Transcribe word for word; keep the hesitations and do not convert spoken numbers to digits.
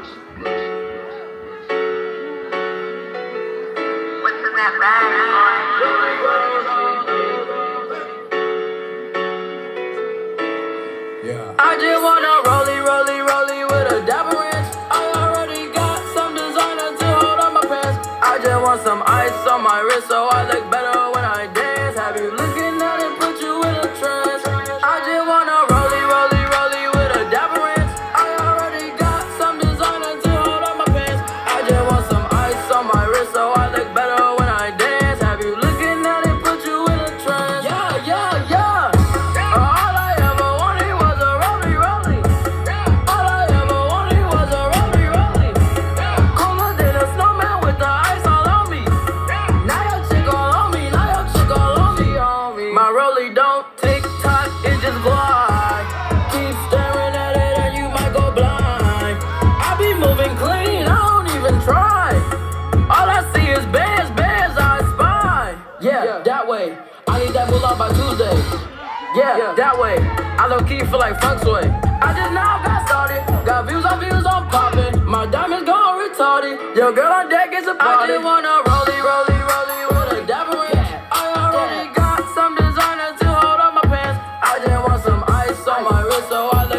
What's in that bag, boy? Yeah. I just wanna rollie, rollie, rollie with a Deavondre. I already got some designer to hold on my pants. I just want some ice on my wrist so I look better when I dance. Have you looking at it, put you in a trance. I just wanna rollie, rollie, rollie with a Deavondre. I already got some designer to hold on my pants. I just want some ice on my wrist so I look better when I dance. Have you looking at it, put you in a trance. Yeah, yeah, yeah. All I ever wanted was a rollie, rollie. All I ever wanted was a rollie, rollie. Cooler than a snowman with the ice all on me. Now your chick all on me, now your chick all on me, on me. My rollie don't tick tock, it just glide. Keep staring at it and you might go blind. I be moving clean, I don't even try. All I see is bands, bands I spy. Yeah, that way. I need that moolah by Tuesday. Yeah, that way. I low key feel like funk sway. I just now got started. Got views on views on poppin'. My diamonds gone retarded. Yo, girl on deck is a party. I just wanna rollie, rollie, rollie with a Deavondre. I already got some designer to hold on my pants. I just want some ice on my wrist so I look